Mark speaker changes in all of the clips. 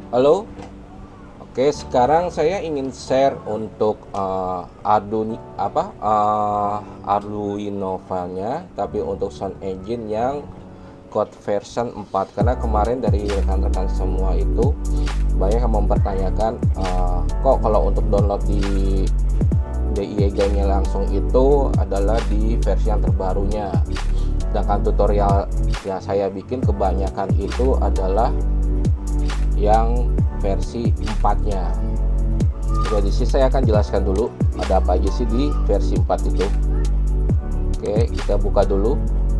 Speaker 1: Halo, oke. Sekarang saya ingin share untuk Arduino file-nya, tapi untuk Sound Engine yang code version 4. Karena kemarin dari rekan-rekan semua itu banyak yang mempertanyakan, kok kalau untuk download di DIY-nya langsung itu adalah di versi yang terbarunya. Sedangkan tutorial yang saya bikin kebanyakan itu adalah yang versi 4-nya. Jadi saya akan jelaskan dulu ada apa aja sih di versi 4 itu. Oke, kita buka dulu.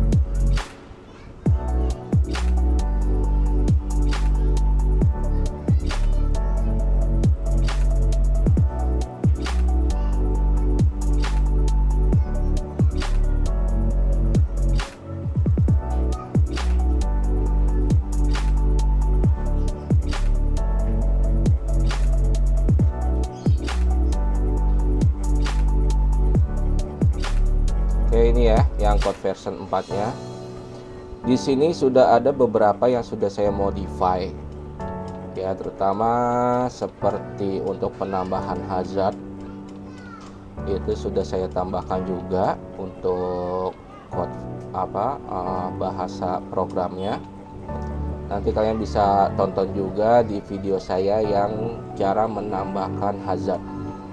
Speaker 1: Oke, ini ya yang code version 4-nya. Di sini sudah ada beberapa yang sudah saya modify. Ya, terutama seperti untuk penambahan hazard. Itu sudah saya tambahkan juga untuk code bahasa programnya. Nanti kalian bisa tonton juga di video saya yang cara menambahkan hazard.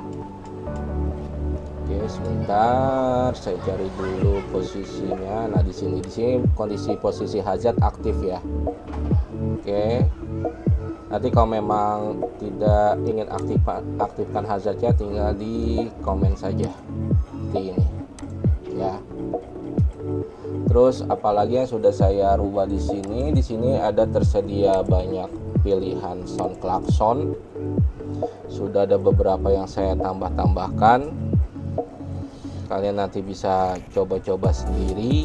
Speaker 1: Oke, sebentar saya cari dulu posisinya. Nah, di sini kondisi posisi hazard aktif ya. Oke. Nanti kalau memang tidak ingin aktifkan hazardnya, tinggal di komen saja seperti ini ya. Terus apalagi yang sudah saya rubah di sini? Di sini ada tersedia banyak pilihan sound klakson. Sudah ada beberapa yang saya tambahkan. Kalian nanti bisa coba-coba sendiri.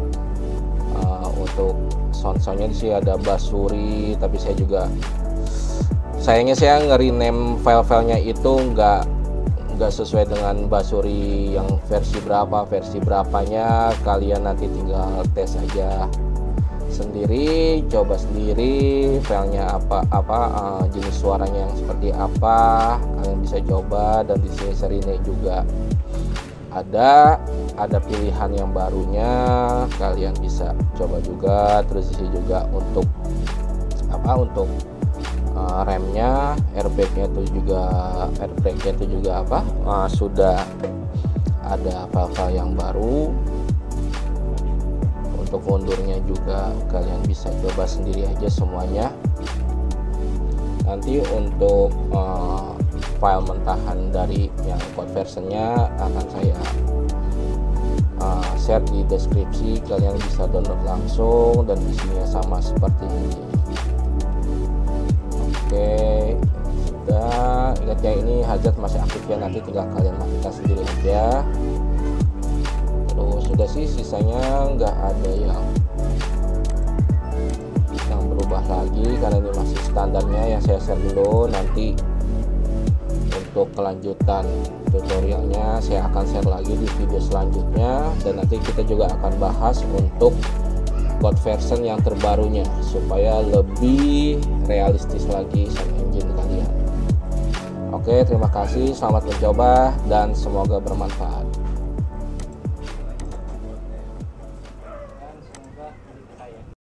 Speaker 1: Untuk sound-soundnya di sini ada basuri, tapi sayangnya saya nge-rename file-filenya itu nggak sesuai dengan basuri yang versi berapanya. Kalian nanti tinggal tes aja sendiri, coba sendiri filenya jenis suaranya yang seperti apa. Kalian bisa coba, dan di sini serinnya juga ada pilihan yang barunya, kalian bisa coba juga. Terus di sini juga untuk remnya, airbagnya itu juga sudah ada file-file yang baru. Untuk mundurnya juga kalian bisa coba sendiri aja semuanya. Nanti untuk file mentahan dari yang code versionnya akan saya share di deskripsi. Kalian bisa download langsung, dan isinya sama seperti ini. Oke, sudah. Ingat ya, ini hazard masih aktif ya, nanti tinggal kalian matikan sendiri aja. Terus sudah sih, sisanya nggak ada yang berubah lagi karena ini masih standarnya yang saya share dulu. Nanti untuk kelanjutan tutorialnya saya akan share lagi di video selanjutnya, dan nanti kita juga akan bahas untuk code version yang terbarunya supaya lebih realistis lagi sound engine kalian. Oke, terima kasih, selamat mencoba dan semoga bermanfaat.